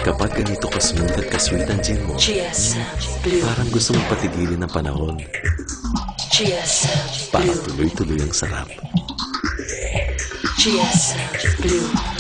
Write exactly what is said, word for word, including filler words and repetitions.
Kapag ganito ka-smooth at ka-sweet ang gin mo, G S M Blue. parang gusto mong patigilin ng panahon. G S M Parang Blue. tuloy-tuloy ang sarap. G S M Blue.